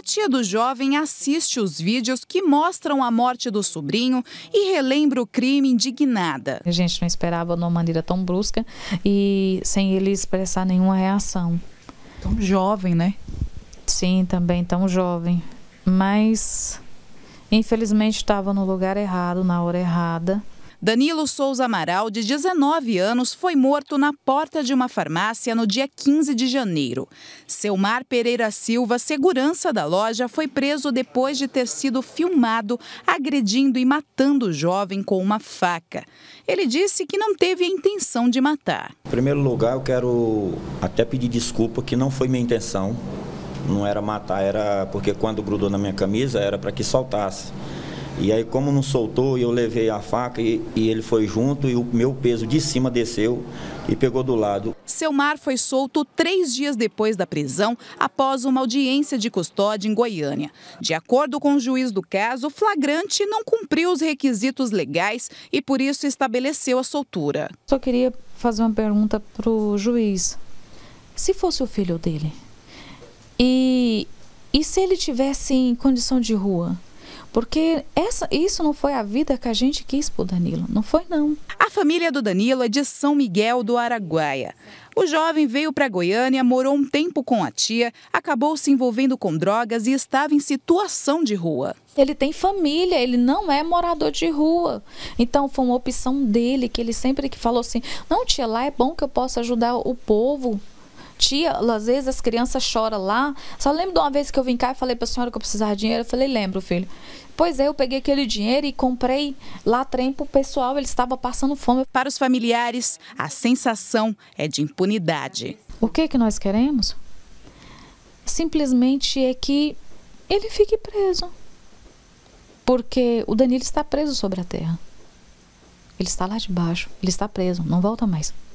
tia do jovem assiste os vídeos que mostram a morte do sobrinho e relembra o crime indignada. A gente não esperava de uma maneira tão brusca e sem ele expressar nenhuma reação. Tão jovem, né? Sim, também tão jovem. Mas, infelizmente, estava no lugar errado, na hora errada. Danilo Souza Amaral, de 19 anos, foi morto na porta de uma farmácia no dia 15 de janeiro. Selmar Pereira Silva, segurança da loja, foi preso depois de ter sido filmado agredindo e matando o jovem com uma faca. Ele disse que não teve a intenção de matar. Em primeiro lugar, eu quero até pedir desculpa, que não foi minha intenção. Não era matar, era porque quando grudou na minha camisa era para que soltasse. E aí, como não soltou, eu levei a faca e ele foi junto e o meu peso de cima desceu e pegou do lado. Selmar foi solto 3 dias depois da prisão, após uma audiência de custódia em Goiânia. De acordo com o juiz do caso, o flagrante não cumpriu os requisitos legais e, por isso, estabeleceu a soltura. Só queria fazer uma pergunta para o juiz. Se fosse o filho dele, e se ele tivesse em condição de rua? Porque isso não foi a vida que a gente quis pro Danilo, não foi não. A família do Danilo é de São Miguel do Araguaia. O jovem veio para Goiânia, morou um tempo com a tia, acabou se envolvendo com drogas e estava em situação de rua. Ele tem família, ele não é morador de rua. Então foi uma opção dele, que ele sempre falou assim, não tia, lá é bom que eu possa ajudar o povo. Tia, às vezes as crianças choram lá. Só lembro de uma vez que eu vim cá e falei para a senhora que eu precisava de dinheiro. Eu falei, lembro, filho. Pois é, eu peguei aquele dinheiro e comprei lá trem para o pessoal. Ele estava passando fome. Para os familiares, a sensação é de impunidade. O que nós queremos? Simplesmente é que ele fique preso. Porque o Danilo está preso sobre a terra. Ele está lá debaixo. Ele está preso, não volta mais.